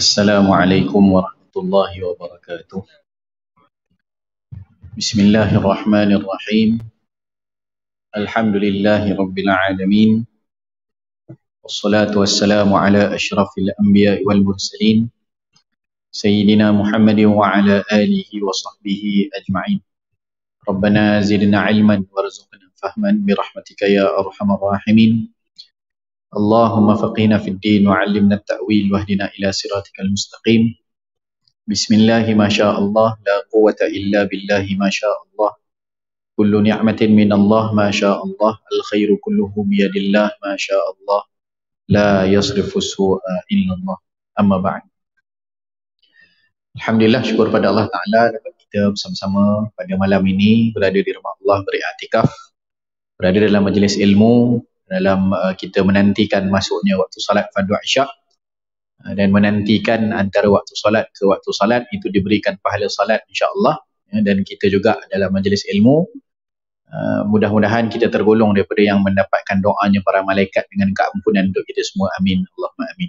Assalamualaikum warahmatullahi wabarakatuh. Bismillahirrahmanirrahim. Alhamdulillahi rabbil alamin. Wassalatu wassalamu ala asyrafil anbiya'i wal mursalin. Sayyidina Muhammadin wa ala alihi wa sahbihi ajma'in. Rabbana zidna ilman warzuqna fahman birahmatika ya arhamar rahimin. Allahumma faqihna fid din wa 'allimna at-ta'wil wahdina ila siratikal mustaqim. Bismillahi masyaallah la quwwata illa billahi masyaallah. Kullu ni'matin minallah masyaallah. Al-khairu kulluhu biyadillah masyaallah. La yasrifu su'a illallah. Amma ba'd. Alhamdulillah, syukur pada Allah Ta'ala dapat kita bersama-sama pada malam ini berada di rumah Allah beriktikaf, berada dalam majlis ilmu, dalam kita menantikan masuknya waktu salat fardu isyak dan menantikan antara waktu salat ke waktu salat itu diberikan pahala salat insya-Allah, dan kita juga dalam majlis ilmu mudah-mudahan kita tergolong daripada yang mendapatkan doanya para malaikat dengan keampunan untuk kita semua. Amin Allahumma amin.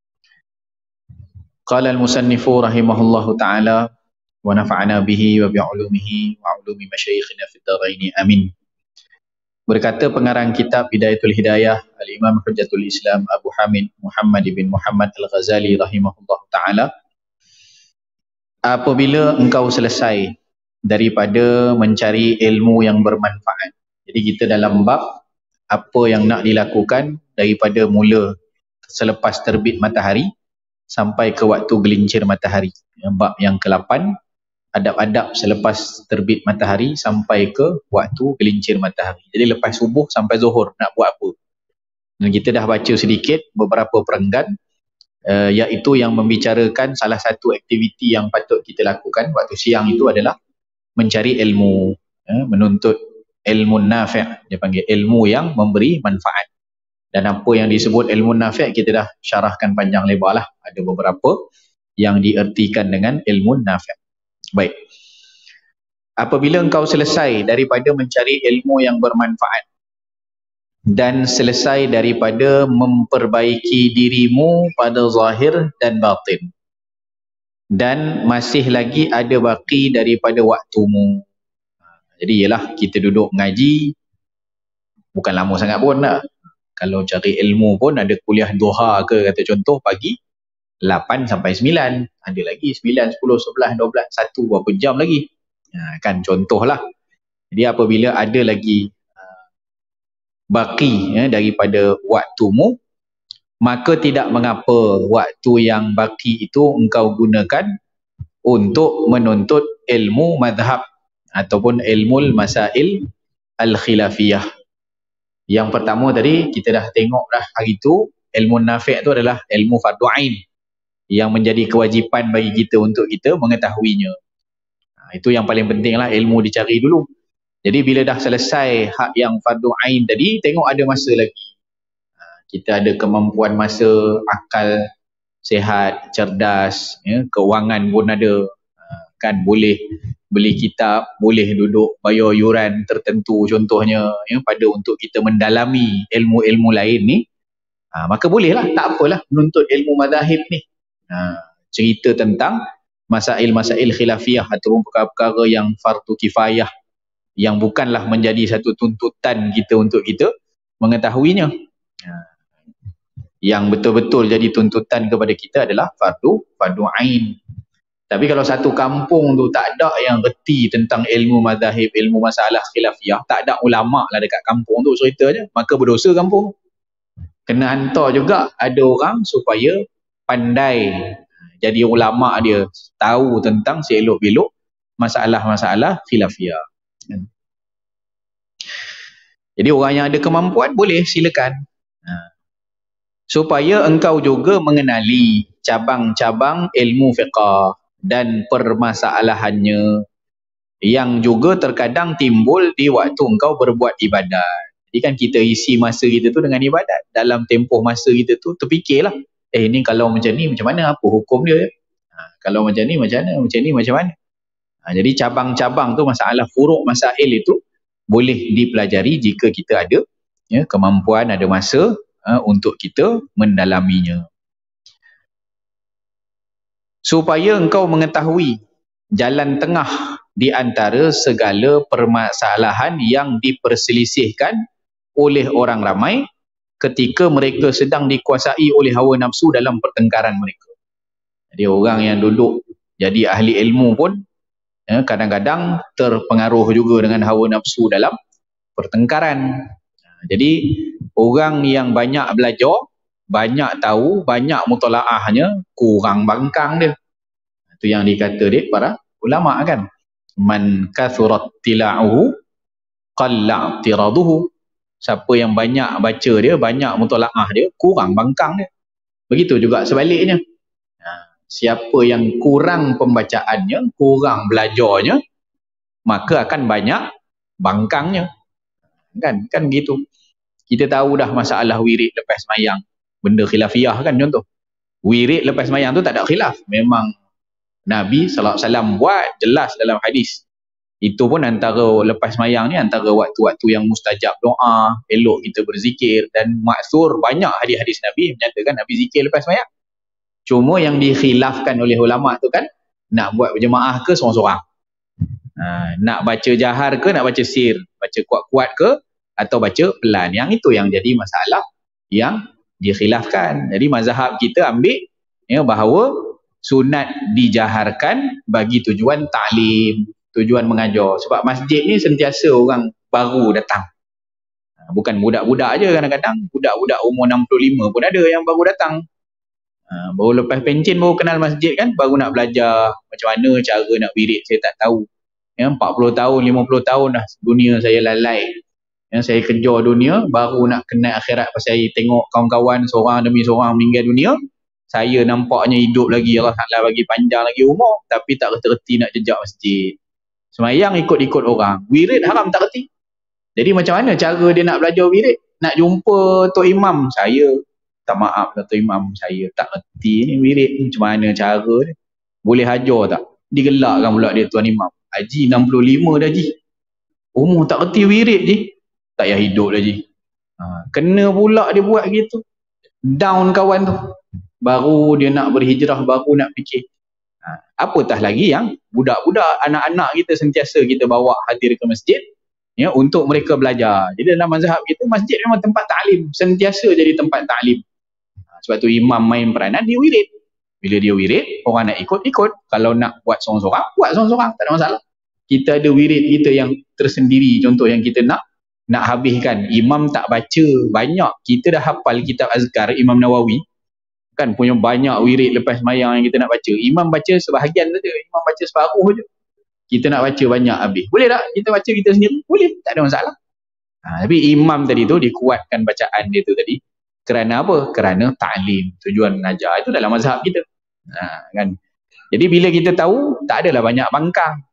Qala al-musannifu rahimahullahu taala wa nafa'ana bihi wa bi'ulumihi wa 'ulumi masyayikhina fid dharain amin. Berkata pengarang kitab Bidayatul Hidayah Al-Imam Hujjatul Islam Abu Hamid Muhammad bin Muhammad Al-Ghazali rahimahullah ta'ala, apabila engkau selesai daripada mencari ilmu yang bermanfaat, jadi kita dalam bab apa yang nak dilakukan daripada mula selepas terbit matahari sampai ke waktu gelincir matahari, bab yang ke-8, adab-adab selepas terbit matahari sampai ke waktu gelincir matahari. Jadi lepas subuh sampai zuhur nak buat apa? Dan kita dah baca sedikit beberapa perenggan, iaitu yang membicarakan salah satu aktiviti yang patut kita lakukan waktu siang itu adalah mencari ilmu, menuntut ilmu nafi', dia panggil ilmu yang memberi manfaat. Dan apa yang disebut ilmu nafi' kita dah syarahkan panjang lebar lah, ada beberapa yang diertikan dengan ilmu nafi'. Baik, apabila engkau selesai daripada mencari ilmu yang bermanfaat dan selesai daripada memperbaiki dirimu pada zahir dan batin, dan masih lagi ada baki daripada waktumu, jadi ialah kita duduk mengaji bukan lama sangat pun lah. Kalau cari ilmu pun ada kuliah duha ke, kata contoh pagi 8 sampai 9, ada lagi 9, 10, 11, 12, 1 berapa jam lagi, kan contohlah. Jadi apabila ada lagi baki daripada waktumu, maka tidak mengapa waktu yang baki itu engkau gunakan untuk menuntut ilmu madhab ataupun ilmu masail al-khilafiyah. Yang pertama tadi kita dah tengok dah hari tu, ilmu nafi' itu adalah ilmu fardu ain yang menjadi kewajipan bagi kita untuk kita mengetahuinya. Itu yang paling penting lah, ilmu dicari dulu. Jadi bila dah selesai hak yang fardu ain tadi, tengok ada masa lagi. Kita ada kemampuan masa, akal sihat, cerdas, keuangan pun ada, kan boleh beli kitab, boleh duduk bayar yuran tertentu contohnya, pada untuk kita mendalami ilmu-ilmu lain ni, maka bolehlah, tak apalah menuntut ilmu mazahib ni. Cerita tentang masail-masail khilafiyah ataupun perkara-perkara yang fardu kifayah yang bukanlah menjadi satu tuntutan kita untuk kita mengetahuinya. Yang betul-betul jadi tuntutan kepada kita adalah fardu ain. Tapi kalau satu kampung tu tak ada yang reti tentang ilmu mazahib, ilmu masalah khilafiyah, tak ada ulama lah dekat kampung tu ceritanya, maka berdosa kampung. Kena hantar juga ada orang supaya pandai jadi ulama, dia tahu tentang seelok-belok masalah-masalah khilafiyah. Jadi orang yang ada kemampuan boleh silakan, supaya engkau juga mengenali cabang-cabang ilmu fiqah dan permasalahannya yang juga terkadang timbul di waktu engkau berbuat ibadat. Jadi kan kita isi masa kita tu dengan ibadat. Dalam tempoh masa kita tu terfikirlah, ni kalau macam ni macam mana, apa hukum dia, kalau macam ni macam mana, macam ni macam mana. Jadi cabang-cabang tu, masalah furuk masail itu boleh dipelajari jika kita ada kemampuan, ada masa untuk kita mendalaminya. supaya engkau mengetahui jalan tengah di antara segala permasalahan yang diperselisihkan oleh orang ramai ketika mereka sedang dikuasai oleh hawa nafsu dalam pertengkaran mereka. Jadi orang yang duduk jadi ahli ilmu pun kadang-kadang terpengaruh juga dengan hawa nafsu dalam pertengkaran. Jadi orang yang banyak belajar, banyak tahu, banyak mutalaahnya, kurang bangkang dia. Itu yang dikata dia para ulama kan. Man kathurat tila'uhu qalla i'tiraduhu. Siapa yang banyak baca dia, banyak mutalaah dia, kurang bangkang dia. Begitu juga sebaliknya. Siapa yang kurang pembacaannya, kurang belajarnya, maka akan banyak bangkangnya. Kan gitu. Kita tahu dah masalah wirid lepas semayang, benda khilafiyah kan contoh. Wirid lepas semayang tu tak ada khilaf, memang Nabi SAW buat jelas dalam hadis. Itu pun antara lepas semayang ni antara waktu-waktu yang mustajab doa, elok kita berzikir, dan maksur banyak hadis-hadis Nabi menyatakan Nabi zikir lepas semayang. Cuma yang dikhilafkan oleh ulama tu kan, nak buat berjemaah ke seorang-seorang, nak baca jahar ke nak baca sir, baca kuat-kuat ke atau baca pelan. Yang itu yang jadi masalah yang dikhilafkan. Jadi mazhab kita ambil bahawa sunat dijaharkan bagi tujuan taklim, tujuan mengajar. Sebab masjid ni sentiasa orang baru datang, bukan budak-budak je. Kadang-kadang budak-budak umur 65 pun ada yang baru datang, baru lepas pencen baru kenal masjid kan, baru nak belajar macam mana cara nak wirid, saya tak tahu. 40 tahun, 50 tahun dah dunia saya lalai. Saya kejar dunia, baru nak kenal akhirat pasal saya tengok kawan-kawan seorang demi seorang meninggal dunia. Saya nampaknya hidup lagi, Allah Ta'ala bagi panjang lagi umur, tapi tak reti-reti nak jejak masjid. Semayang ikut-ikut orang, wirid haram tak reti. Jadi macam mana cara dia nak belajar wirid? Nak jumpa Tok Imam, saya tak maaf Tok Imam, saya tak reti ni wirid ni, macam mana cara dia? Boleh hajar tak? Digelakkan pula dia Tuan Imam. Haji 65 dah Haji, umur tak reti wirid je, tak payah hidup dah Haji. Kena pula dia buat gitu, down kawan tu, baru dia nak berhijrah, baru nak fikir. Apatah lagi yang budak-budak, anak-anak kita sentiasa kita bawa hadir ke masjid untuk mereka belajar. Jadi dalam mazhab kita, masjid memang tempat taklim, sentiasa jadi tempat taklim. Sebab tu imam main peranan, dia wirid. Bila dia wirid, orang nak ikut-ikut. Kalau nak buat seorang-seorang, buat seorang-seorang, tak ada masalah. Kita ada wirid kita yang tersendiri. Contoh yang kita nak habiskan. Imam tak baca banyak, kita dah hafal kitab Azkar Imam Nawawi kan, punya banyak wirid lepas semayang yang kita nak baca. Imam baca sebahagian saja, imam baca separuh je, kita nak baca banyak habis. Boleh tak kita baca kita sendiri? Boleh, tak ada masalah. Tapi imam tadi tu dikuatkan bacaan dia tu tadi kerana apa? Kerana ta'lim, tujuan mengajar. Itu dalam mazhab kita. Kan? Jadi bila kita tahu, tak adalah banyak bangkang.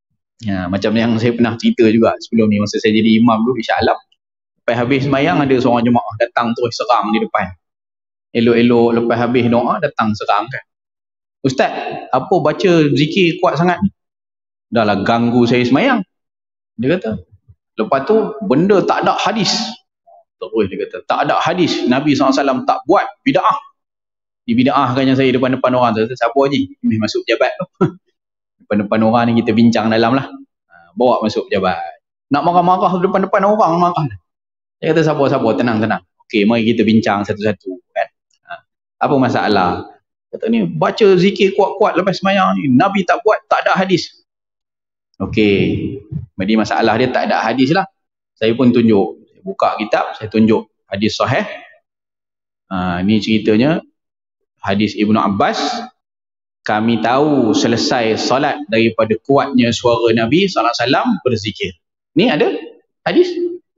Macam yang saya pernah cerita juga sebelum ni, masa saya jadi imam dulu di Shah Alam, lepas habis semayang ada seorang jemaah datang terus serang di depan. Elok-elok lepas habis doa datang serang kan, Ustaz, apa baca zikir kuat sangat ni? Dah lah ganggu saya semayang, dia kata. Lepas tu benda tak ada hadis. Terus dia kata tak ada hadis, Nabi SAW tak buat bida'ah. Dibida'ahkannya saya depan-depan orang tu. Siapa Haji? Ini masuk pejabat tu. Depan-depan orang ni kita bincang dalam lah, bawa masuk pejabat. Nak marah-marah depan-depan orang, marah. Dia kata sabar-sabar, tenang-tenang. Okey, mari kita bincang satu-satu kan. Apa masalah? Kata ni baca zikir kuat-kuat lepas semayang ni, Nabi tak buat, tak ada hadis. Okey, jadi masalah dia tak ada hadis lah. Saya pun tunjuk, saya buka kitab, saya tunjuk hadis sahih. Ni ceritanya hadis Ibnu Abbas. Kami tahu selesai salat daripada kuatnya suara Nabi SAW berzikir. Ni ada hadis,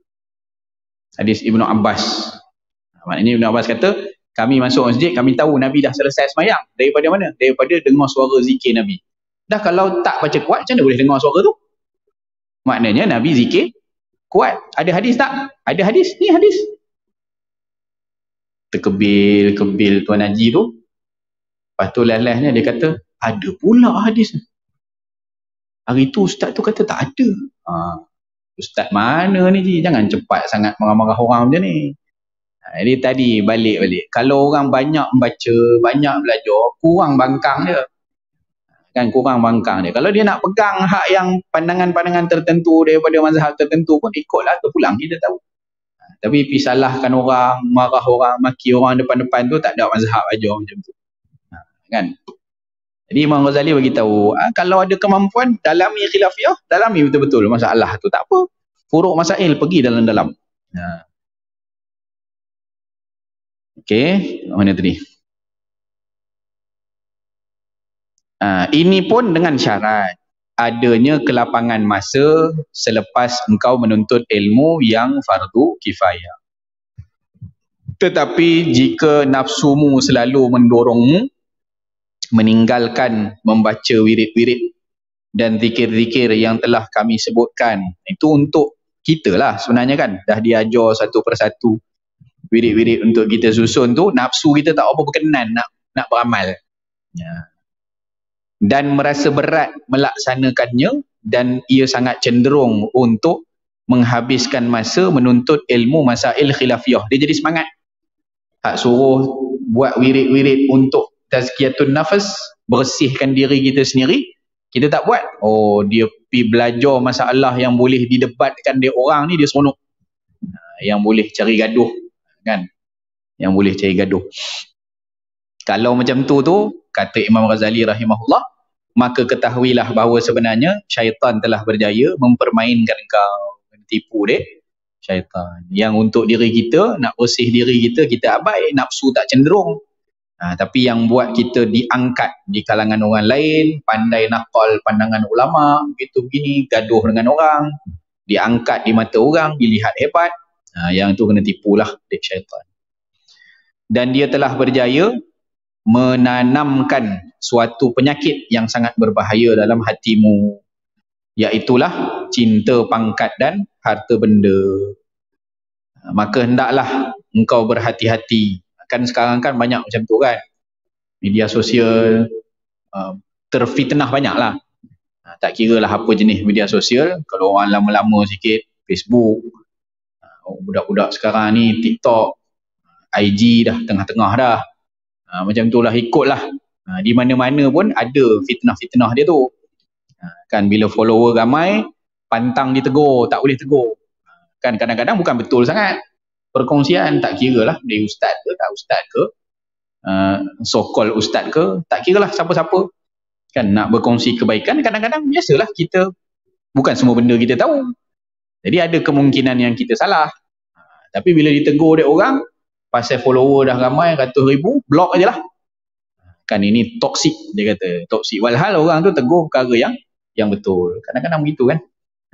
hadis Ibnu Abbas. Maknanya Ibnu Abbas kata, kami masuk masjid, kami tahu Nabi dah selesai semayang. Daripada mana? Daripada dengar suara zikir Nabi. Dah kalau tak baca kuat, macam mana boleh dengar suara tu? Maknanya Nabi zikir kuat. Ada hadis tak? Ada hadis. Ni hadis. Terkebil Tuan Haji tu. Lepas tu lelahnya dia kata, ada pula hadis. Hari tu ustaz tu kata tak ada. Ustaz mana ni Ji? Jangan cepat sangat marah-marah orang macam ni. Jadi tadi balik. Kalau orang banyak membaca, banyak belajar, kurang bangkang dia. kan kurang bangkang dia. Kalau dia nak pegang hak yang pandangan-pandangan tertentu daripada mazhab tertentu pun ikutlah terpulang, kita tahu. Tapi pergi salahkan orang, marah orang, maki orang depan-depan tu tak ada mazhab ajar macam tu. Kan? Jadi Imam Ghazali bagi tahu, kalau ada kemampuan dalami khilafiyah, dalami betul-betul masalah tu, tak apa. Furuk masail pergi dalam-dalam. Okey, mana tadi? Ini pun dengan syarat adanya kelapangan masa selepas engkau menuntut ilmu yang fardu kifayah. Tetapi jika nafsumu selalu mendorongmu meninggalkan membaca wirid-wirid dan zikir-zikir yang telah kami sebutkan, itu untuk kita lah sebenarnya kan, dah diajar satu persatu wirid-wirid untuk kita susun tu, nafsu kita tak apa berkenan nak beramal. Dan merasa berat melaksanakannya, dan ia sangat cenderung untuk menghabiskan masa menuntut ilmu masail khilafiyah. Dia jadi semangat. Tak suruh buat wirid-wirid untuk tazkiyatun nafas, bersihkan diri kita sendiri, kita tak buat. Oh, dia pergi belajar masalah yang boleh didebatkan dia orang ni, dia seronok. Yang boleh cari gaduh, kan? Yang boleh cari gaduh. Kalau macam tu, kata Imam Ghazali rahimahullah, maka ketahuilah bahawa sebenarnya syaitan telah berjaya mempermainkan kau, tipu dia. Syaitan yang untuk diri kita, nak bersih diri kita, kita abai, nafsu tak cenderung. Tapi yang buat kita diangkat di kalangan orang lain, pandai nakal pandangan ulama, begitu begini, gaduh dengan orang, diangkat di mata orang, dilihat hebat. Yang tu kena tipulah dia syaitan. Dan dia telah berjaya menanamkan suatu penyakit yang sangat berbahaya dalam hatimu, iaitulah cinta pangkat dan harta benda. Maka hendaklah engkau berhati-hati. Kan sekarang kan banyak macam tu kan, media sosial terfitnah banyak lah. Tak kira lah apa jenis media sosial. Kalau orang lama-lama sikit, Facebook, budak-budak sekarang ni TikTok, IG dah tengah-tengah dah. Macam tu lah, ikutlah. Di mana-mana pun ada fitnah-fitnah dia tu. Kan bila follower ramai, pantang ditegur, tak boleh tegur. Kan kadang-kadang bukan betul sangat perkongsian, tak kira lah dia ustaz ke, tak ustaz ke, so-called ustaz ke, tak kira lah siapa-siapa. Kan nak berkongsi kebaikan, kadang-kadang biasalah kita, bukan semua benda kita tahu. Jadi ada kemungkinan yang kita salah. Tapi bila ditegur dia orang, pasal follower dah ramai, ratus ribu, blok aje lah. Kan ini toksik, dia kata. Toksik. Walhal orang tu tegur perkara yang betul. Kadang-kadang begitu kan.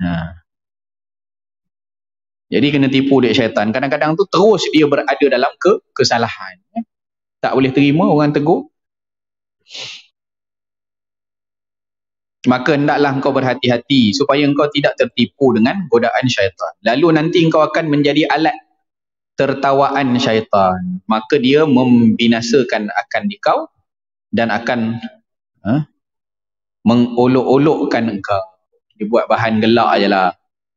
Jadi kena tipu dia syaitan. Kadang-kadang tu terus dia berada dalam kesalahan. Tak boleh terima orang tegur. Maka hendaklah engkau berhati-hati supaya engkau tidak tertipu dengan godaan syaitan. Lalu nanti engkau akan menjadi alat tertawaan syaitan. Maka dia membinasakan akan dikau dan akan mengolok-olokkan engkau. Dia buat bahan gelak je lah.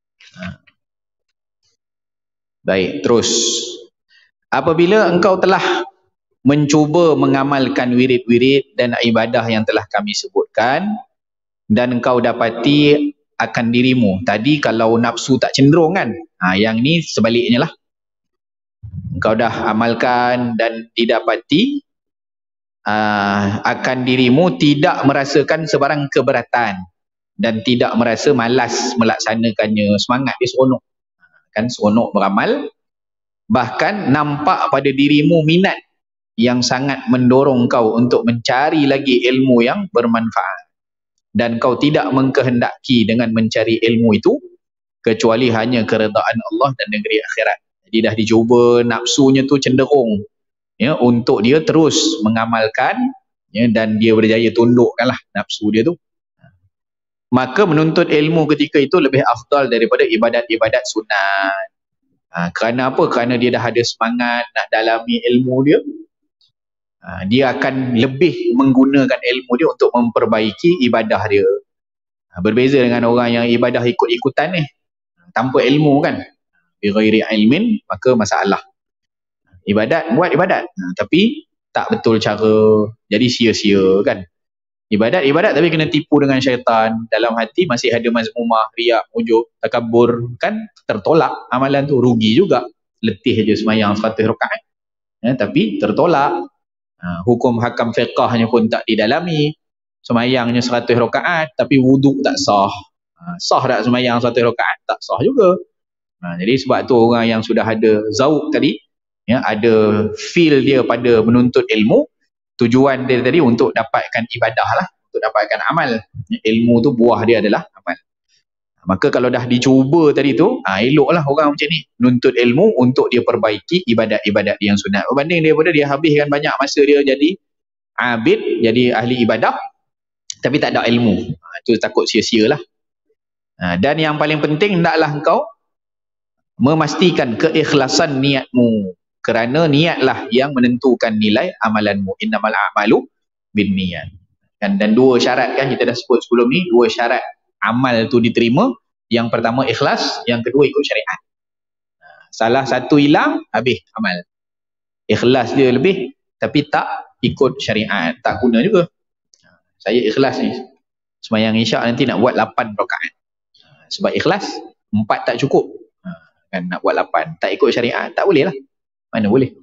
Baik, terus. Apabila engkau telah mencuba mengamalkan wirid-wirid dan ibadah yang telah kami sebutkan, dan engkau dapati akan dirimu. Tadi kalau nafsu tak cenderung kan, yang ni sebaliknya lah. Engkau dah amalkan dan didapati akan dirimu tidak merasakan sebarang keberatan dan tidak merasa malas melaksanakannya. Semangat dia seronok. Kan seronok beramal. Bahkan nampak pada dirimu minat yang sangat mendorong kau untuk mencari lagi ilmu yang bermanfaat. Dan kau tidak mengkehendaki dengan mencari ilmu itu kecuali hanya keredaan Allah dan negeri akhirat. Jadi dah dicuba, nafsunya tu cenderung untuk dia terus mengamalkan, dan dia berjaya tundukkanlah nafsu dia tu. Maka menuntut ilmu ketika itu lebih afdal daripada ibadat-ibadat sunat. Kerana apa? Kerana dia dah ada semangat nak dalami ilmu dia. Dia akan lebih menggunakan ilmu dia untuk memperbaiki ibadah dia. Berbeza dengan orang yang ibadah ikut-ikutan ni, tanpa ilmu kan. Bighairi ilmin, maka masalah. Ibadat, buat ibadat, tapi tak betul cara, jadi sia-sia kan. Ibadat tapi kena tipu dengan syaitan. Dalam hati masih ada mazmumah, riak, ujub, takabur. Kan tertolak amalan tu, rugi juga. Letih je semayang 100 rakaat. Tapi tertolak. Hukum hakam fiqahnya pun tak didalami. Semayangnya 100 rakaat tapi wuduk tak sah. Sah tak semayang 100 rakaat? Tak sah juga. Jadi sebab tu orang yang sudah ada zauq tadi, ada feel dia pada menuntut ilmu, tujuan dia tadi untuk dapatkan ibadah lah, untuk dapatkan amal. Ilmu tu buah dia adalah amal. Maka kalau dah dicuba tadi tu, eloklah orang macam ni menuntut ilmu untuk dia perbaiki ibadat-ibadat yang sunat, berbanding daripada dia habiskan banyak masa dia jadi abid, jadi ahli ibadah tapi tak ada ilmu. Itu takut sia-sia lah. Dan yang paling penting, hendaklah engkau memastikan keikhlasan niatmu, kerana niatlah yang menentukan nilai amalanmu. Innamal a'malu binniyat. Dan dua syarat kan kita dah sebut sebelum ni, dua syarat amal tu diterima. Yang pertama ikhlas, yang kedua ikut syariat. Salah satu hilang, habis amal. Ikhlas dia lebih tapi tak ikut syariat, tak guna juga. Saya ikhlas ni, sembahyang isyak nanti nak buat 8 rakaat. Sebab ikhlas 4 tak cukup. Kan nak buat 8, tak ikut syariat, tak boleh lah. Mana boleh.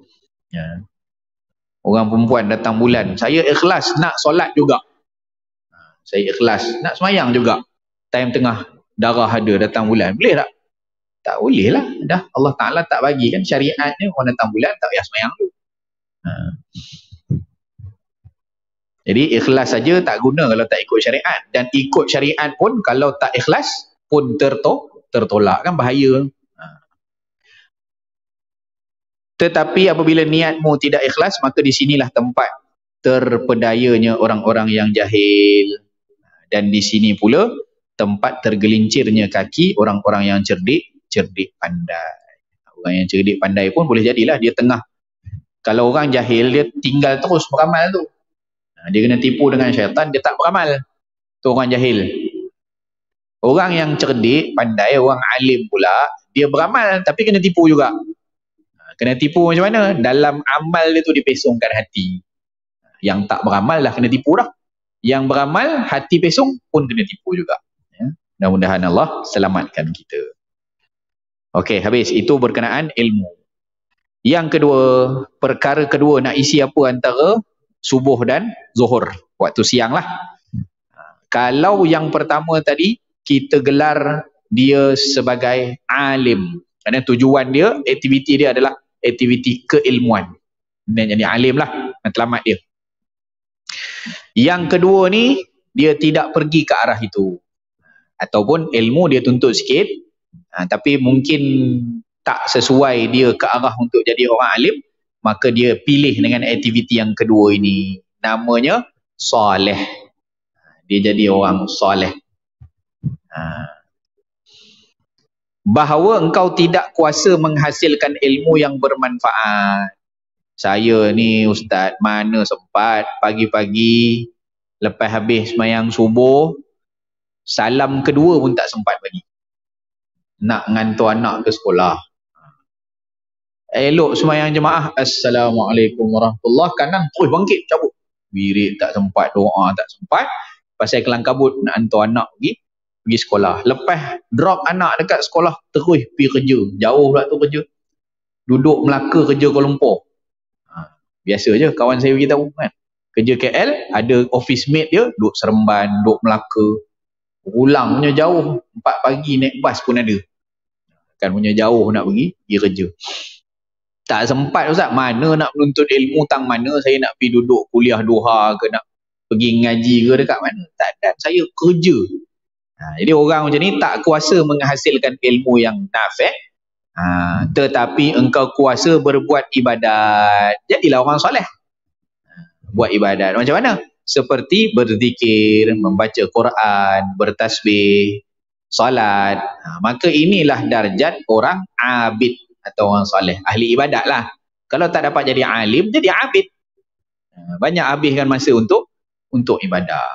Orang perempuan datang bulan, saya ikhlas nak solat juga, saya ikhlas nak semayang juga, time tengah darah ada datang bulan, boleh tak? Tak boleh lah. Dah Allah Ta'ala tak bagi kan syariatnya, orang datang bulan tak payah semayang tu. Jadi ikhlas saja tak guna kalau tak ikut syariat, dan ikut syariat pun kalau tak ikhlas pun tertolak, kan bahaya. Tetapi apabila niatmu tidak ikhlas, maka di sinilah tempat terpedayanya orang-orang yang jahil. Dan di sini pula tempat tergelincirnya kaki orang-orang yang cerdik pandai. Orang yang cerdik pandai pun boleh jadilah dia tengah. Kalau orang jahil, dia tinggal terus beramal tu. Dia kena tipu dengan syaitan, dia tak beramal. Tu orang jahil. Orang yang cerdik pandai, orang alim pula, dia beramal tapi kena tipu juga. Kena tipu macam mana? Dalam amal dia tu dipesongkan hati. Yang tak beramal dah kena tipu dah. Yang beramal, hati pesong pun kena tipu juga. Mudah-mudahan Allah selamatkan kita. Okey, habis. Itu berkenaan ilmu. Yang kedua, perkara kedua, nak isi apa antara subuh dan zuhur. Waktu siang lah. Kalau yang pertama tadi, kita gelar dia sebagai alim. Kerana tujuan dia, aktiviti dia adalah aktiviti keilmuan. Dan jadi alim lah, matlamat dia. Yang kedua ni, dia tidak pergi ke arah itu. Ataupun ilmu dia tuntut sikit, tapi mungkin tak sesuai dia ke arah untuk jadi orang alim, maka dia pilih dengan aktiviti yang kedua ini. Namanya soleh. Dia jadi orang soleh. Bahawa engkau tidak kuasa menghasilkan ilmu yang bermanfaat. Saya ni ustaz, mana sempat pagi-pagi lepas habis sembahyang subuh, salam kedua pun tak sempat bagi. Nak ngantar anak ke sekolah. Elok sembahyang jemaah, Assalamualaikum warahmatullahi, kanan terus bangkit cabut. Wirid tak sempat, doa tak sempat. Pasal kelang kabut nak hantar anak pergi sekolah. Lepas drop anak dekat sekolah, terus pergi kerja. Jauh pula tu kerja. Duduk Melaka kerja Kuala Lumpur. Biasa je kawan saya beritahu kan. Kerja KL, ada office mate dia, duduk Seremban, duduk Melaka. Pulang punya jauh, 4 pagi naik bas pun ada. Kan punya jauh nak pergi kerja. Tak sempat ustaz, mana nak menuntut ilmu, tang mana saya nak pergi duduk kuliah duha ke, nak pergi ngaji ke dekat mana. Tak ada, saya kerja. Jadi orang macam ni tak kuasa menghasilkan ilmu yang nafi', tetapi engkau kuasa berbuat ibadat. Jadilah orang soleh. Buat ibadat macam mana? Seperti berzikir, membaca Quran, bertasbih, solat. Maka inilah darjat orang abid atau orang soleh, ahli ibadat lah. Kalau tak dapat jadi alim, jadi abid. Banyak habiskan masa untuk ibadah.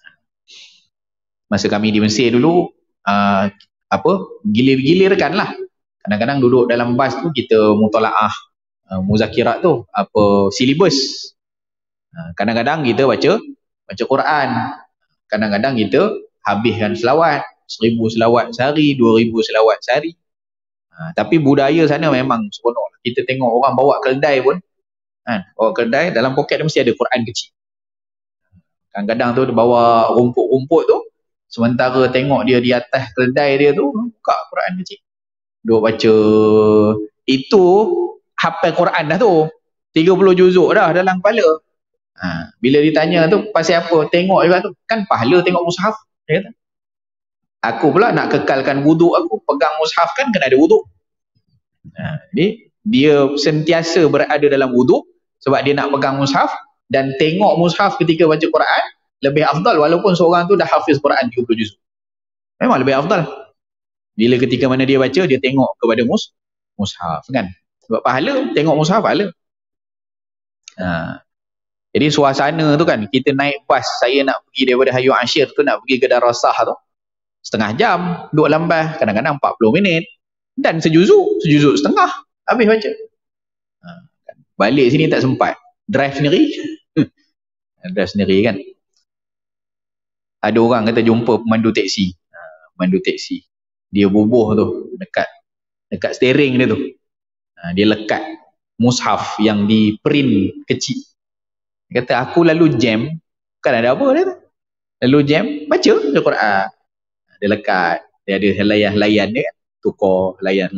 Masa kami di Mesir dulu, gilir-gilirkan lah. Kadang-kadang duduk dalam bas tu, kita mutalaah muzakirat tu, silibus. Kadang-kadang kita baca baca Quran. Kadang-kadang kita habiskan selawat, 1000 selawat sehari, 2000 selawat sehari. Tapi budaya sana memang seronok. Kita tengok orang bawa keldai pun, bawa keldai, dalam poket dia mesti ada Quran kecil. Kadang-kadang tu dia bawa rumput-rumput tu, sementara tengok dia di atas keldai dia tu, buka Quran kecil, duk baca. Itu hafal Quran dah tu, 30 juzuk dah dalam kepala. Bila ditanya tu pasal apa, tengok juga tu, kan pahala tengok mushaf, dia kata. Aku pula nak kekalkan wuduk aku, pegang mushaf kan kena ada wuduk. Jadi dia sentiasa berada dalam wuduk sebab dia nak pegang mushaf, dan tengok mushaf ketika baca Quran lebih afdal walaupun seorang tu dah hafiz Quran 30 juzuk. Memang lebih afdal. Bila ketika mana dia baca, dia tengok kepada mushaf kan. Sebab pahala, tengok mushaf pahala. Jadi suasana tu kan, kita naik bas, saya nak pergi daripada Hayu Ashir tu nak pergi ke Darasah tu, setengah jam, duduk lambat, kadang-kadang 40 minit, dan sejuzuk setengah, habis baca. Balik sini tak sempat, drive sendiri. Drive sendiri kan. Ada orang kata jumpa pemandu teksi, dia bubuh tu dekat steering dia tu, dia lekat mushaf yang di print kecil. Dia kata aku lalu jam, kan ada apa dia tu, lalu jam baca Al-Quran. Dia lekat, dia ada layan dia kan, tukar layan.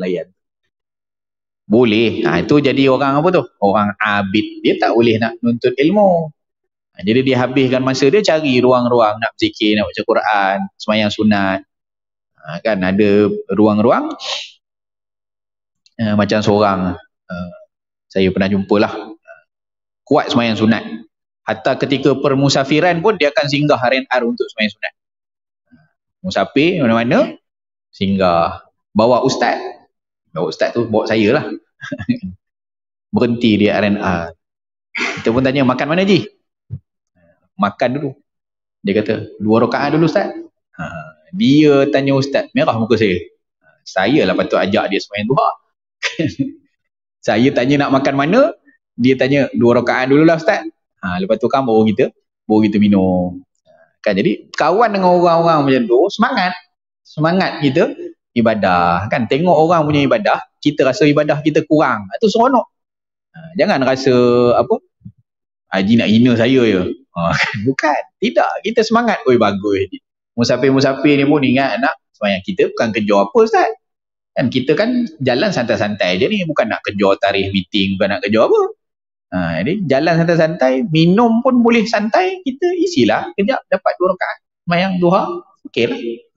Boleh. Itu jadi orang apa tu, orang abid, dia tak boleh nak nuntut ilmu. Jadi dia habiskan masa dia cari ruang-ruang nak berzikir, nak baca Quran, sembahyang sunat. Kan ada ruang-ruang macam seorang saya pernah jumpalah, kuat sembahyang sunat. Hatta ketika permusafiran pun dia akan singgah R&R untuk sembahyang sunat. Musafir mana-mana singgah, bawa ustaz tu bawa saya lah. Berhenti dia R&R. Kita pun tanya, makan mana Ji? Makan dulu. Dia kata 2 rakaat dulu ustaz. Dia tanya ustaz, merah muka saya lah patut ajak dia sembahyang duha. Saya tanya nak makan mana, dia tanya 2 rakaat dululah ustaz. Lepas tu kan baru kita minum. Kan, jadi kawan dengan orang-orang macam tu, semangat kita ibadah. Kan, tengok orang punya ibadah, kita rasa ibadah kita kurang, itu seronok. Jangan rasa apa, Haji nak hina saya je. Bukan, tidak, kita semangat. Oi bagus. Musafir-musafir ni pun ingat nak sembahyang. Kita bukan kejar apa ustaz. Kan kita kan jalan santai-santai je ni, bukan nak kejar tarikh meeting, bukan nak kejar apa. Jadi jalan santai-santai, minum pun boleh santai, kita isilah kejap dapat 2 rakaat sembahyang duha, okeylah.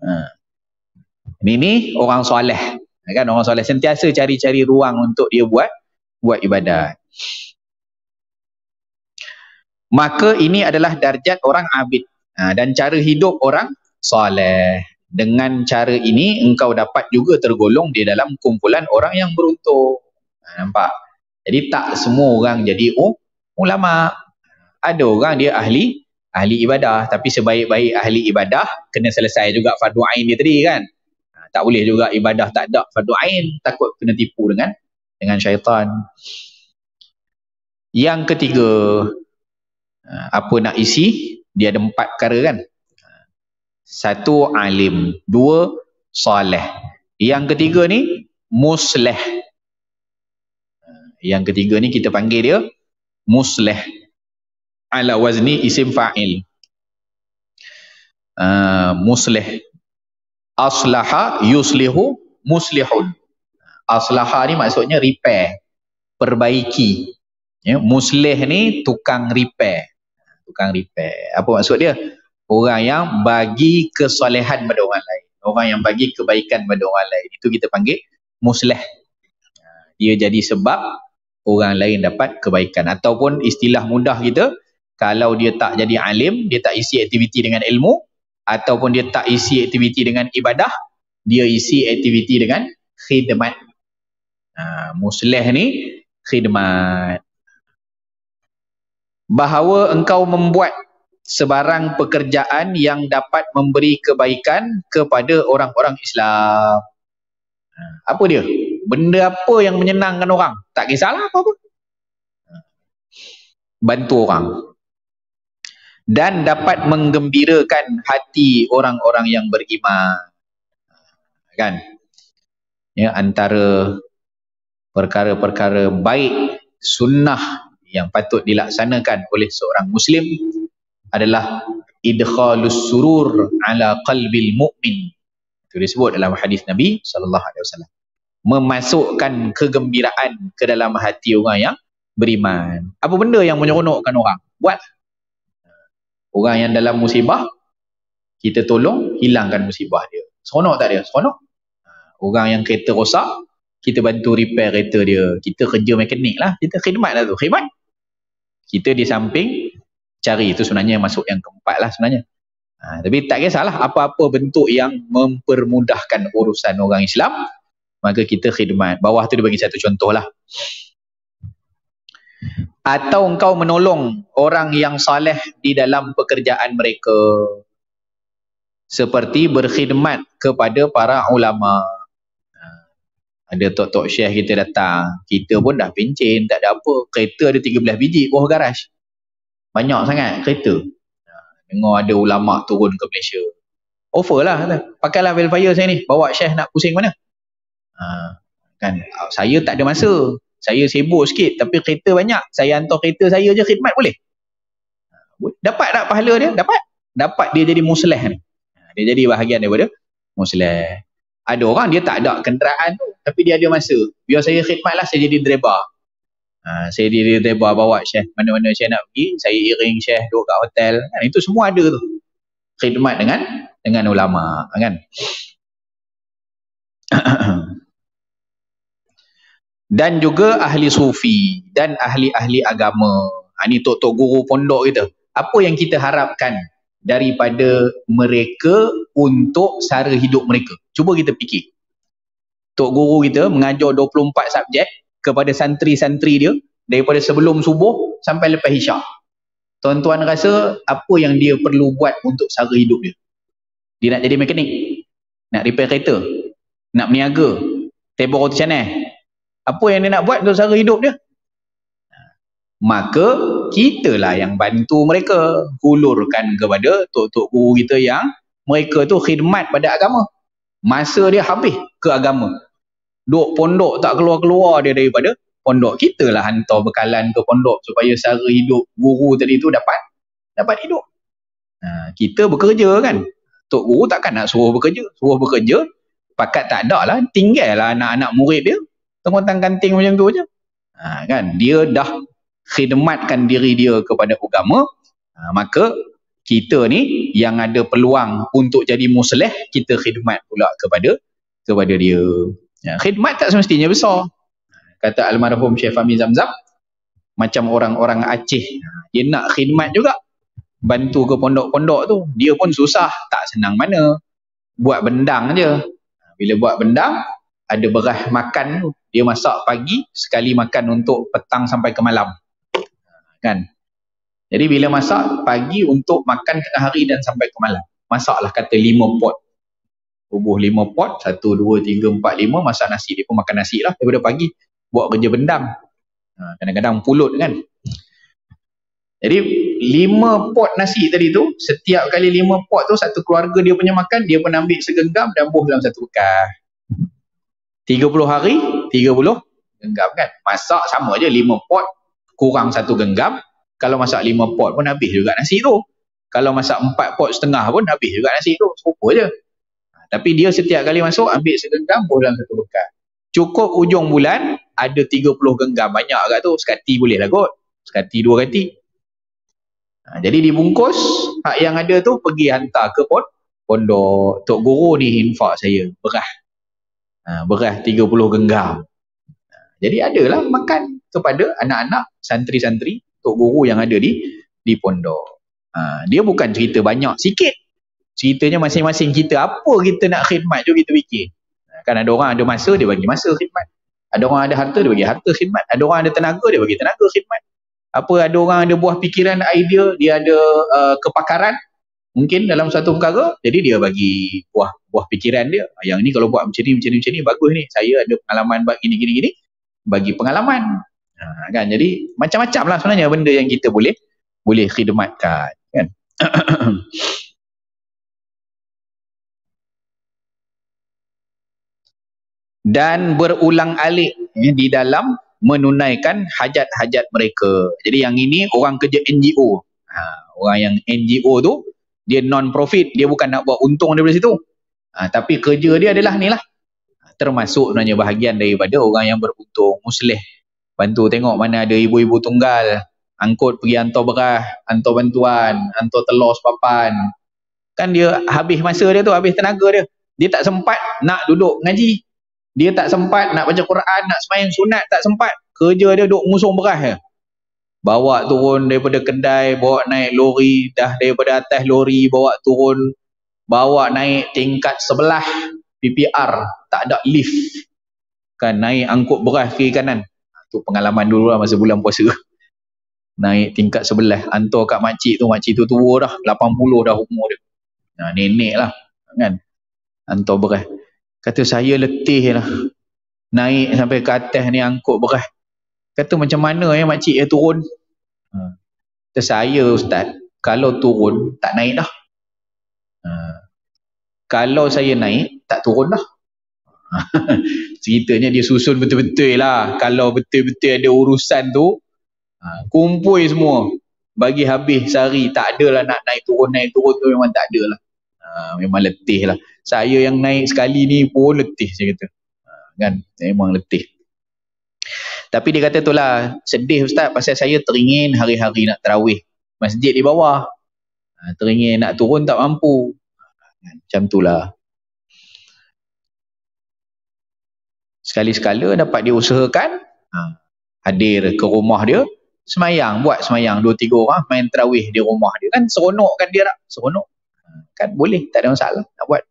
Ini orang soleh. Kan, orang soleh sentiasa cari-cari ruang untuk dia buat ibadat. Maka ini adalah darjat orang abid, dan cara hidup orang soleh. Dengan cara ini engkau dapat juga tergolong di dalam kumpulan orang yang beruntung. Nampak? Jadi tak semua orang jadi ulama. Ada orang dia ahli ibadah, tapi sebaik-baik ahli ibadah kena selesai juga fardu ain dia tadi kan. Tak boleh juga ibadah tak ada fardu ain, takut kena tipu dengan syaitan. Yang ketiga, apa nak isi? Dia ada 4 perkara kan. 1 alim, 2 soleh. Yang ketiga ni musleh. Yang ketiga ni kita panggil dia musleh, ala wazni isim fa'il. Musleh, aslaha yuslihu muslihun. Aslaha ni maksudnya repair, perbaiki. Musleh ni tukang repair. Apa maksud dia? Orang yang bagi kesolehan pada orang lain, orang yang bagi kebaikan pada orang lain, itu kita panggil musleh. Dia jadi sebab orang lain dapat kebaikan. Ataupun istilah mudah kita, kalau dia tak jadi alim, dia tak isi aktiviti dengan ilmu, ataupun dia tak isi aktiviti dengan ibadah, dia isi aktiviti dengan khidmat. Musleh ni khidmat. Bahawa engkau membuat sebarang pekerjaan yang dapat memberi kebaikan kepada orang-orang Islam. Apa dia? Benda apa yang menyenangkan orang? Tak kisahlah apa-apa. Bantu orang. dan dapat menggembirakan hati orang-orang yang beriman. Kan? Ya, antara perkara-perkara baik sunnah yang patut dilaksanakan oleh seorang muslim adalah idkhalus surur ala qalbil mu'min. Itu disebut dalam hadis Nabi SAW. Memasukkan kegembiraan ke dalam hati orang yang beriman. Apa benda yang menyeronokkan orang? Buat. Orang yang dalam musibah, kita tolong hilangkan musibah dia. Seronok tak dia? Seronok. Orang yang kereta rosak, kita bantu repair kereta dia. Kita kerja mekanik lah. Kita khidmat lah tu. Khidmat. Kita di samping cari. Itu sebenarnya masuk yang keempat lah sebenarnya. Tapi tak kisahlah apa-apa bentuk yang mempermudahkan urusan orang Islam, maka kita khidmat. Bawah tu dia bagi satu contoh lah. Atau engkau menolong orang yang saleh di dalam pekerjaan mereka. Seperti berkhidmat kepada para ulama. Ada tok-tok syekh kita datang. Kita pun dah pencen, tak ada apa. Kereta ada 13 biji bawah garaj. Banyak sangat kereta. Dengar ada ulama turun ke Malaysia. Offer lah. Pakailah Velfire saya ni. Bawa syekh nak pusing mana? Kan? Saya tak ada masa. Saya sibuk sikit. Tapi kereta banyak. Saya hantar kereta saya je khidmat boleh? Dapat tak pahala dia? Dapat. Dapat dia jadi musleh ni. Dia jadi bahagian daripada musleh. Ada orang dia tak ada kenderaan tu. Tapi dia ada masa. Biar saya khidmat lah. Saya jadi driver. Saya jadi driver bawa syekh. Mana-mana syekh nak pergi. Saya iring syekh duduk kat hotel. Itu semua ada tu. Khidmat dengan ulama. Kan? Dan juga ahli sufi dan ahli-ahli agama. Ini tok-tok guru pondok kita. Apa yang kita harapkan daripada mereka untuk sara hidup mereka? Cuba kita fikir. Tok guru kita mengajar 24 subjek kepada santri-santri dia daripada sebelum subuh sampai lepas isyak. Tuan-tuan rasa apa yang dia perlu buat untuk sara hidup dia? Dia nak jadi mekanik? Nak repair kereta? Nak meniaga? Tebor roti canai? Apa yang dia nak buat untuk sara hidup dia? Maka kitalah yang bantu mereka. Hulurkan kepada tok-tok guru kita yang mereka tu khidmat pada agama. Masa dia habis ke agama. Duk pondok tak keluar-keluar dia daripada pondok. Kitalah hantar bekalan ke pondok supaya sara hidup guru tadi tu dapat hidup. Kita bekerja kan. Tok guru takkan nak suruh bekerja. Suruh bekerja, pakat tak ada lah. Tinggal lah anak-anak murid dia. Tengok-tengok kanting macam tu je. Kan? Dia dah khidmatkan diri dia kepada agama. Maka kita ni yang ada peluang untuk jadi musleh, kita khidmat pula kepada dia. Khidmat tak semestinya besar. Kata almarhum Syekh Fahmi Zamzam, macam orang-orang Aceh, dia nak khidmat juga. Bantu ke pondok-pondok tu. Dia pun susah. Tak senang mana. Buat bendang je. Bila buat bendang, ada beras makan tu. Dia masak pagi, sekali makan untuk petang sampai ke malam. Kan? Jadi bila masak pagi untuk makan tengah hari dan sampai ke malam. Masaklah kata 5 pot. Tubuh 5 pot, 1, 2, 3, 4, 5, masak nasi. Dia pun makan nasi lah daripada pagi. Buat kerja bendang. Kadang-kadang pulut kan. Jadi 5 pot nasi tadi tu, setiap kali 5 pot tu, satu keluarga dia punya makan, dia pun ambil segenggam dan buh dalam satu bekas. 30 hari, 30 genggam kan. Masak sama je, 5 pot kurang 1 genggam. Kalau masak 5 pot pun habis juga nasi tu. Kalau masak 4 pot setengah pun habis juga nasi tu. Serupa je. Tapi dia setiap kali masuk, ambil segenggam, buh dalam satu bekas. Cukup ujung bulan, ada 30 genggam. Banyak agak tu, sekati boleh lah kot. Sekati 2 kati. Jadi dibungkus, hak yang ada tu pergi hantar ke pondok. Tok guru ni infak saya, beras. Beras 30 genggam. Jadi adalah makan kepada anak-anak santri-santri tok guru yang ada di pondok. Dia bukan cerita banyak, sikit. Ceritanya masing-masing kita, apa kita nak khidmat tu kita fikir. Kan ada orang ada masa, dia bagi masa khidmat. Ada orang ada harta, dia bagi harta khidmat. Ada orang ada tenaga, dia bagi tenaga khidmat. Ada orang ada buah pikiran, idea, dia ada kepakaran mungkin dalam satu perkara, jadi dia bagi buah pikiran dia. Yang ni kalau buat macam ni bagus ni. Saya ada pengalaman buat gini, bagi pengalaman. Kan, jadi macam-macam lah sebenarnya benda yang kita boleh khidmatkan kan. Dan berulang-alik di dalam menunaikan hajat-hajat mereka. Jadi yang ini orang kerja NGO. Orang yang NGO tu dia non-profit, dia bukan nak buat untung daripada situ. Tapi kerja dia adalah ni lah. Termasuk sebenarnya bahagian daripada orang yang beruntung, muslih. Bantu tengok mana ada ibu-ibu tunggal, angkut pergi hantar beras, hantar bantuan, hantar telur sepapan. Kan dia habis masa dia tu, habis tenaga dia. Dia tak sempat nak duduk ngaji. Dia tak sempat nak baca Quran, nak sembahyang sunat, tak sempat. Kerja dia duduk ngusung beras je. Bawa turun daripada kedai, bawa naik lori, dah daripada atas lori bawa turun, bawa naik tingkat sebelah PPR, tak ada lift. Kan naik angkut beras kiri kanan. Tu pengalaman dulu lah masa bulan puasa. Naik tingkat sebelah, hantar kat makcik tu tua dah, 80 dah umur dia. Nenek lah, kan. Hantar beras. Kata saya letih lah. Naik sampai ke atas ni angkut beras. Kata macam mana makcik turun? Kata saya ustaz, kalau turun tak naik dah. Kalau saya naik tak turun dah. Ceritanya dia susun betul-betul lah. Kalau betul-betul ada urusan tu, kumpul semua. Bagi habis sehari, tak adalah nak naik turun tu memang tak adalah. Memang letih lah. Saya yang naik sekali ni pun letih, saya kata. Kan, memang letih. Tapi dia kata tu lah, sedih ustaz pasal saya teringin hari-hari nak tarawih masjid di bawah. Teringin nak turun tak mampu. Macam tu lah. Sekali-sekala dapat diusahakan, hadir ke rumah dia, semayang, buat semayang 2-3 orang main tarawih di rumah dia. Kan seronok kan dia tak? Seronok. Kan boleh, tak ada masalah nak buat.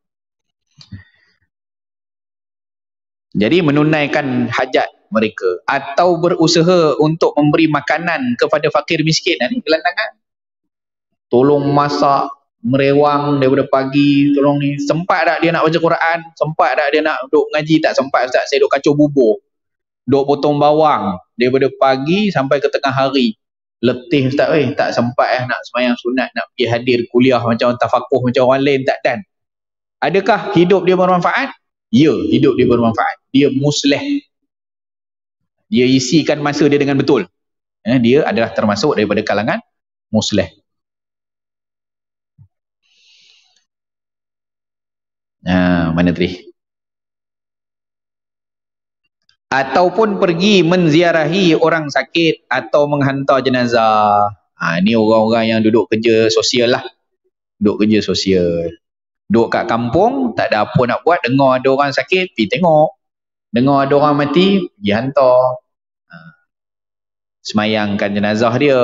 Jadi menunaikan hajat mereka atau berusaha untuk memberi makanan kepada fakir miskin ni gelandangan. Tolong masak, merewang daripada pagi, tolong ni. Sempat tak dia nak baca Quran? Sempat tak dia nak duduk ngaji? Tak sempat ustaz, saya duduk kacau bubur. Duduk potong bawang daripada pagi sampai ke tengah hari. Letih ustaz, tak sempat nak sembahyang sunat, nak pergi hadir kuliah macam tafakuh macam orang lain, tak dan. Adakah hidup dia bermanfaat? Ya, hidup dia bermanfaat. Dia muslih. Dia isikan masa dia dengan betul. Dia adalah termasuk daripada kalangan muslih. Mana tadi? Ataupun pergi menziarahi orang sakit atau menghantar jenazah. Ni orang-orang yang duduk kerja sosial lah. Duduk kerja sosial. Duduk kat kampung, tak ada apa nak buat, dengar ada orang sakit, pergi tengok. Dengar ada orang mati, pergi hantar. Semayangkan jenazah dia.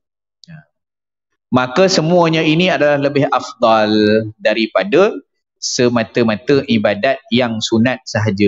Maka semuanya ini adalah lebih afdal daripada semata-mata ibadat yang sunat sahaja.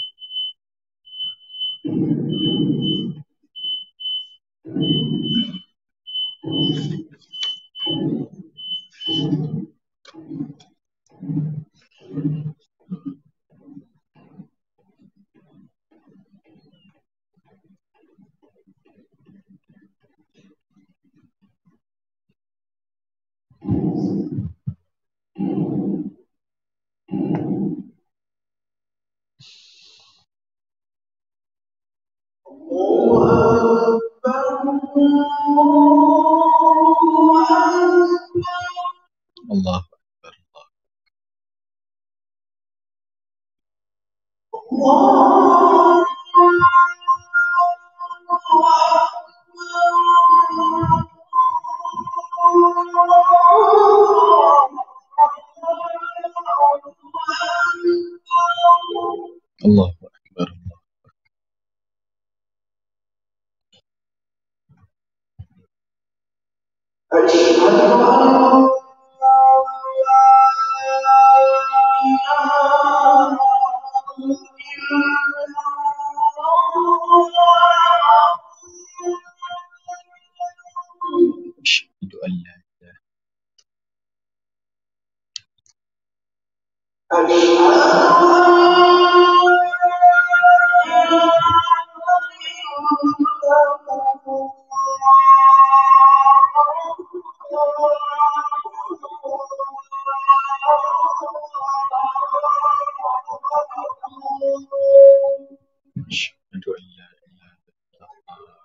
Allah. Allah Akbar. Asyhadu an la ilaha Asyhadu an la ilaha illallah.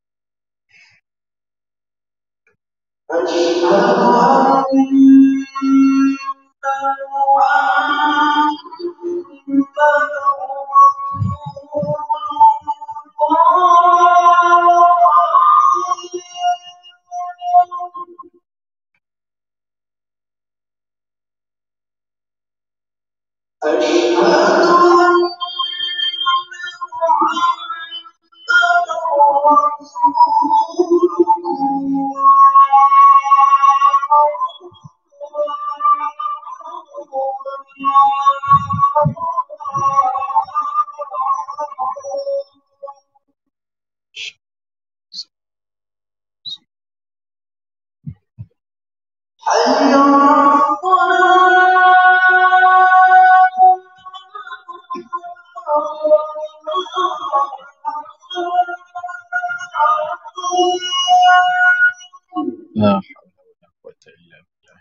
La haula wala quwwata illa billah.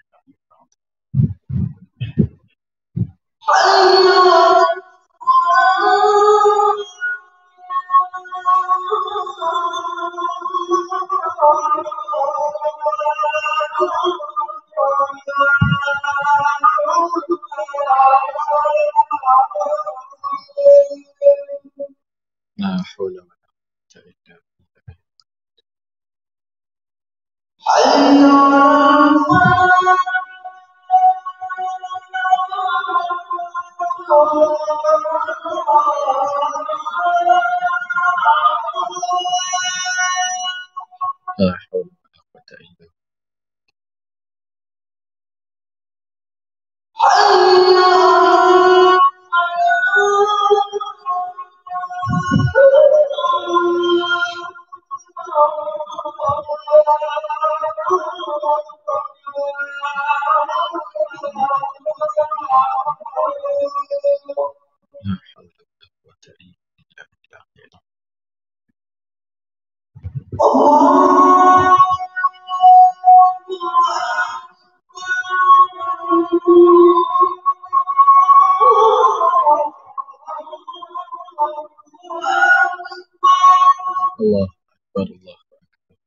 La haula wala quwwata illa billah. La haula wala quwwata illa billah. La haula wala quwwata illa billah. Allah akbar, Allah akbar.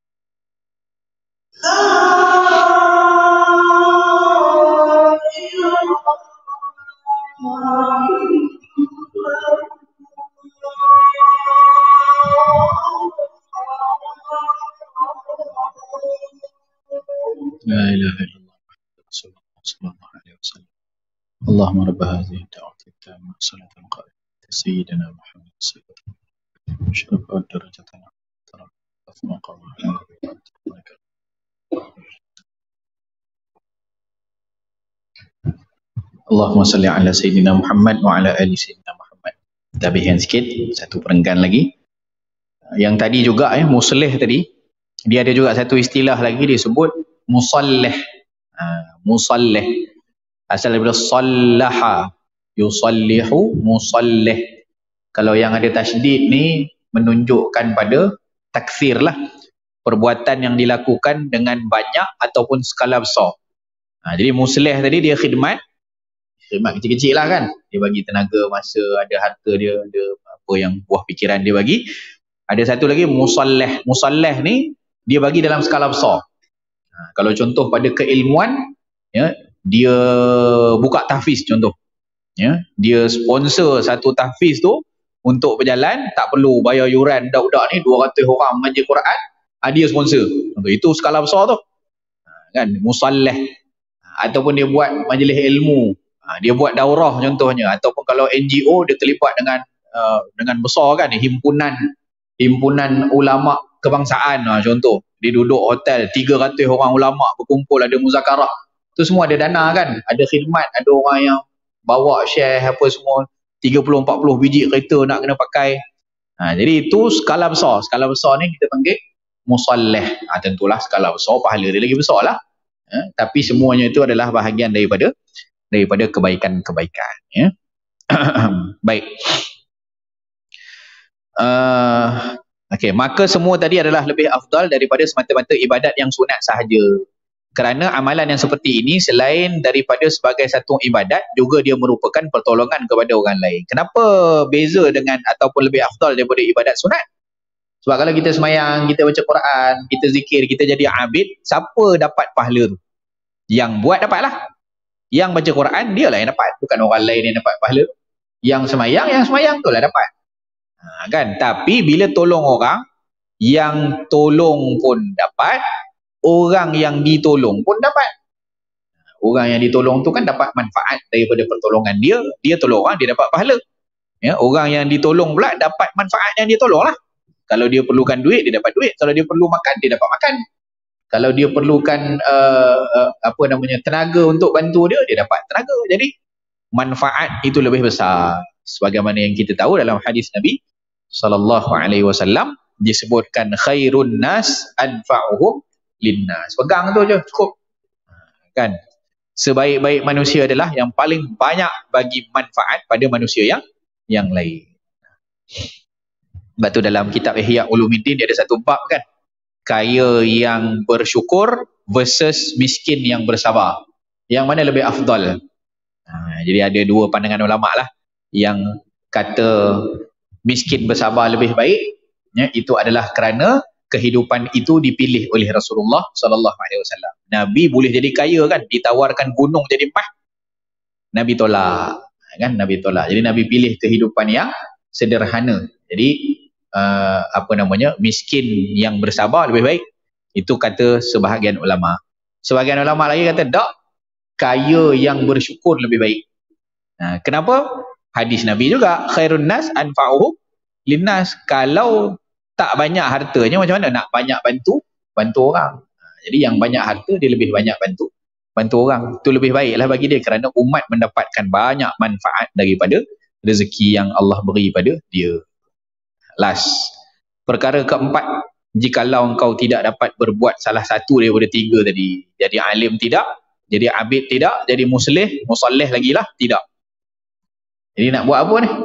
La ilaha illallah Rasulullah sallallahu alaihi wasallam. Allahumma rabb hadhihi ad-da'wati at-tammah salatu al-qa'imah sayyidina Muhammad sallallahu alaihi wasallam. Syarafa darajatana taraf maqamah. Allahumma salli ala sayyidina Muhammad wa ala ali sayyidina Muhammad. Tabihan sikit, satu perenggan lagi. Yang tadi juga muslih tadi, dia ada juga satu istilah lagi dia sebut musallih. Musallih asal daripada sallaha, yusallihu, musallih. Kalau yang ada tasydid ni menunjukkan pada taksir lah, perbuatan yang dilakukan dengan banyak ataupun skala besar. Jadi muslih tadi dia khidmat kecil-kecil lah kan, dia bagi tenaga, masa, ada harta dia, ada apa yang buah fikiran dia bagi. Ada satu lagi musallih. Musallih ni dia bagi dalam skala besar. Kalau contoh pada keilmuan, ya, dia buka tahfiz contoh, ya, dia sponsor satu tahfiz tu untuk berjalan, tak perlu bayar yuran budak-budak ni 200 orang mengajar Quran, dia sponsor. Contoh itu skala besar tu, kan, musallih. Ataupun dia buat majlis ilmu, dia buat daurah contohnya, ataupun kalau NGO dia terlibat dengan besar kan, himpunan ulama kebangsaan contoh, dia duduk hotel 300 orang ulama berkumpul, ada muzakarah, tu semua ada dana kan, ada khidmat, ada orang yang bawa share apa semua, 30-40 biji kereta nak kena pakai. Jadi itu skala besar. Skala besar ni kita panggil musallih. Tentulah skala besar pahala dia lagi besar lah. Tapi semuanya itu adalah bahagian daripada kebaikan-kebaikan, ya. Baik. Okey, maka semua tadi adalah lebih afdal daripada semata-mata ibadat yang sunat sahaja. Kerana amalan yang seperti ini selain daripada sebagai satu ibadat, juga dia merupakan pertolongan kepada orang lain. Kenapa beza dengan ataupun lebih afdal daripada ibadat sunat? Sebab kalau kita semayang, kita baca Quran, kita zikir, kita jadi abid, siapa dapat pahala tu? Yang buat dapatlah. Yang baca Quran, dia lah yang dapat. Bukan orang lain yang dapat pahala. Yang semayang tu lah dapat. Kan? Tapi bila tolong orang, yang tolong pun dapat, orang yang ditolong pun dapat. Orang yang ditolong tu kan dapat manfaat daripada pertolongan dia. Dia tolong orang, dia dapat pahala. Ya, orang yang ditolong pula dapat manfaat yang dia tolong lah. Kalau dia perlukan duit, dia dapat duit. Kalau dia perlu makan, dia dapat makan. Kalau dia perlukan tenaga untuk bantu dia, dia dapat tenaga. Jadi manfaat itu lebih besar. Sebagaimana yang kita tahu dalam hadis Nabi SAW disebutkan khairun nas anfa'uhum linnas. Pegang tu je, cukup. Kan? Sebaik-baik manusia adalah yang paling banyak bagi manfaat pada manusia yang lain. Sebab tu dalam kitab Ihya Ulumuddin dia ada satu bab kan, kaya yang bersyukur versus miskin yang bersabar, yang mana lebih afdal. Jadi ada dua pandangan ulama lah, yang kata miskin bersabar lebih baik, ya, itu adalah kerana kehidupan itu dipilih oleh Rasulullah SAW. Nabi boleh jadi kaya kan, ditawarkan gunung jadi empat, Nabi tolak kan, Nabi tolak. Jadi Nabi pilih kehidupan yang sederhana. Jadi miskin yang bersabar lebih baik. Itu kata sebahagian ulama. Sebahagian ulama lagi kata tak, kaya yang bersyukur lebih baik. Kenapa? Hadis Nabi juga, khairun nas anfa'uhum linnas. Kalau tak banyak hartanya, macam mana nak banyak bantu orang? Jadi yang banyak harta dia lebih banyak bantu orang. Itu lebih baiklah bagi dia, kerana umat mendapatkan banyak manfaat daripada rezeki yang Allah beri pada dia. Last, perkara keempat, jikalau engkau tidak dapat berbuat salah satu daripada tiga tadi, jadi alim tidak, jadi abid tidak, jadi musalleh lagi lah tidak. Jadi nak buat apa ni?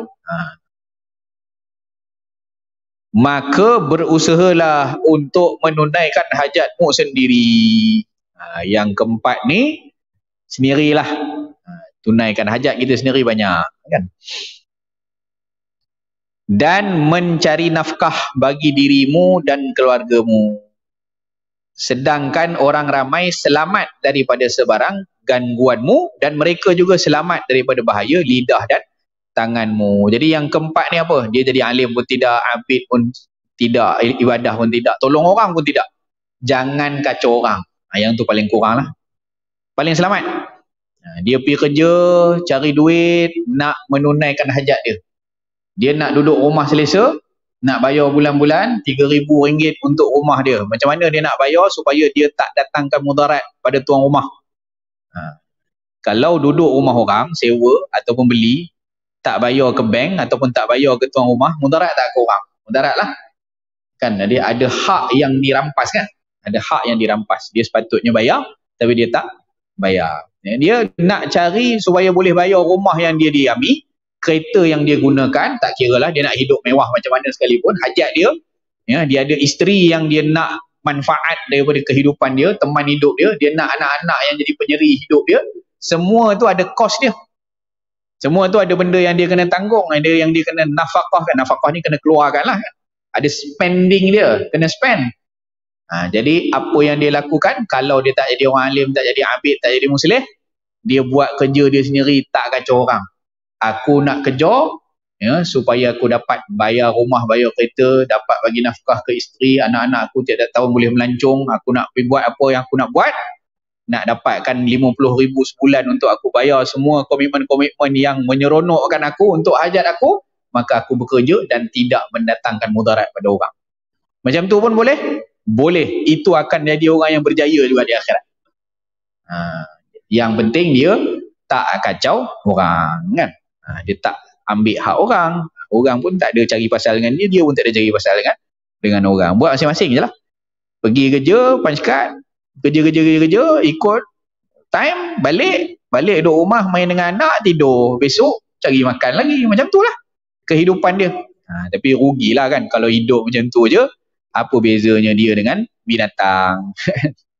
Maka berusahalah untuk menunaikan hajatmu sendiri. Yang keempat ni sendirilah. Tunaikan hajat kita sendiri banyak kan. Dan mencari nafkah bagi dirimu dan keluargamu. Sedangkan orang ramai selamat daripada sebarang gangguanmu, dan mereka juga selamat daripada bahaya lidah dan tanganmu. Jadi yang keempat ni apa? Dia jadi alim pun tidak, abid pun tidak, ibadah pun tidak, tolong orang pun tidak. Jangan kacau orang. Yang tu paling kurang lah. Paling selamat. Dia pergi kerja, cari duit, nak menunaikan hajat dia. Dia nak duduk rumah selesa, nak bayar bulan-bulan RM3,000 untuk rumah dia. Macam mana dia nak bayar supaya dia tak datangkan mudarat pada tuan rumah? Kalau duduk rumah orang, sewa ataupun beli, tak bayar ke bank ataupun tak bayar ke tuan rumah, mudarat tak ke orang? Mudarat lah. Kan, jadi ada hak yang dirampas kan? Ada hak yang dirampas. Dia sepatutnya bayar, tapi dia tak bayar. Dia nak cari supaya boleh bayar rumah yang dia diambil, kereta yang dia gunakan, tak kira lah dia nak hidup mewah macam mana sekalipun, hajat dia, ya, dia ada isteri yang dia nak manfaat daripada kehidupan dia, teman hidup dia, dia nak anak-anak yang jadi penyeri hidup dia, semua tu ada kos dia. Semua tu ada benda yang dia kena tanggung, ada yang dia kena nafkah kan. Nafkah ni kena keluarkan lah kan. Ada spending dia, kena spend. Jadi apa yang dia lakukan, kalau dia tak jadi orang alim, tak jadi abid, tak jadi muslim, dia buat kerja dia sendiri, tak kacau orang. Aku nak kerja, ya, supaya aku dapat bayar rumah, bayar kereta, dapat bagi nafkah ke isteri, anak-anak aku tiap-tiap tahun boleh melancong, aku nak pergi buat apa yang aku nak buat, nak dapatkan RM50,000 sebulan untuk aku bayar semua komitmen-komitmen yang menyeronokkan aku untuk hajat aku, maka aku bekerja dan tidak mendatangkan mudarat pada orang. Macam tu pun boleh? Boleh. Itu akan jadi orang yang berjaya juga di akhirat. Yang penting dia tak kacau orang kan. Dia tak ambil hak orang. Orang pun tak ada cari pasal dengan dia, dia pun tak ada cari pasal dengan orang. Buat masing-masing je lah. Pergi kerja, punch card, kerja, ikut time, balik duduk rumah, main dengan anak, tidur, besok cari makan lagi. Macam tu lah kehidupan dia. Tapi rugilah kan kalau hidup macam tu je. Apa bezanya dia dengan binatang?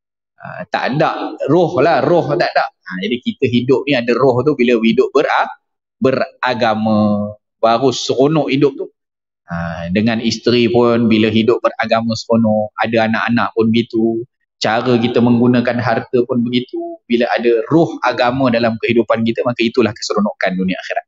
Tak ada roh lah, roh tak ada. Jadi kita hidup ni ada roh tu bila hidup beragama, baru seronok hidup tu. Dengan isteri pun bila hidup beragama seronok, ada anak-anak pun begitu, cara kita menggunakan harta pun begitu. Bila ada roh agama dalam kehidupan kita, maka itulah keseronokan dunia akhirat.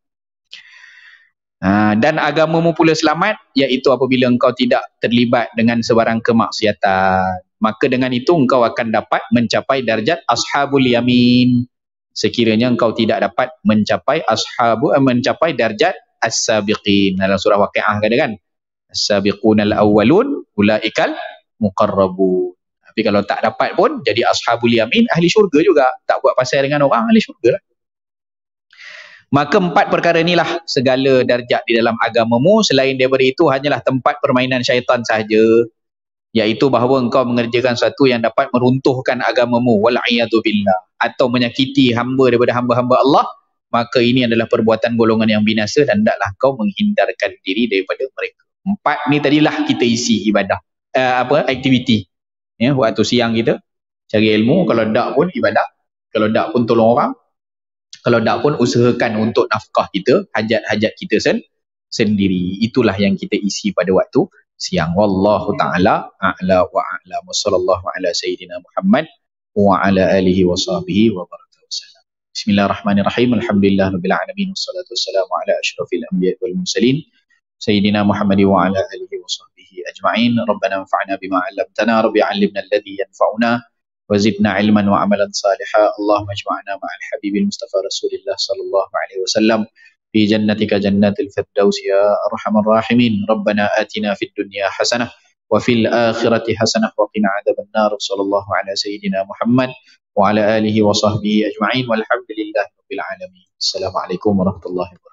Dan agamamu pula selamat, iaitu apabila engkau tidak terlibat dengan sebarang kemaksiatan. Maka dengan itu engkau akan dapat mencapai darjat ashabul yamin. Sekiranya engkau tidak dapat mencapai darjat as-sabiqin. Dalam surah Waqiah kata kan, as-sabiqunal awwalun ulaikal muqarrabun. Tapi kalau tak dapat pun jadi ashabul yamin, ahli syurga juga. Tak buat pasal dengan orang, ahli syurga lah. Maka 4 perkara inilah segala darjat di dalam agamamu. Selain daripada itu hanyalah tempat permainan syaitan sahaja, iaitu bahawa engkau mengerjakan sesuatu yang dapat meruntuhkan agamamu, wal'iyadu billah, atau menyakiti hamba daripada hamba-hamba Allah. Maka ini adalah perbuatan golongan yang binasa dan hendaklah kau menghindarkan diri daripada mereka. 4 ni tadilah kita isi ibadah, aktiviti waktu siang kita cari ilmu. Kalau tak pun ibadah, kalau tak pun tolong orang, kalau tak pun usahakan untuk nafkah kita, hajat-hajat kita sendiri. Itulah yang kita isi pada waktu siang. Wallahu ta'ala a'la wa a'lam. Wa sallallahu ala sayyidina Muhammad wa ala alihi wa sahbihi wa barakatuh. Bismillahirrahmanirrahim. Alhamdulillah rabbil alamin. Wassalatu wassalamu ala asyrafil anbiya wal mursalin sayyidina Muhammad wa ala alihi wa sahbihi ajma'in. Rabbana anfa'na bima 'allamtana, rabbi 'allimna alladhi yanfa'una وزدنا علما وعملا صالحا. اللهم اجمعنا مع الحبيب المصطفى رسول الله صلى الله عليه وسلم في جنتك جنات الفردوس يا أرحم الراحمين. ربنا آتنا في الدنيا حسنة وفي الآخرة حسنة وقنا عذاب النار. صلى الله على سيدنا محمد وعلى آله وصحبه أجمعين والحمد لله رب العالمين. السلام عليكم ورحمة الله وبركاته.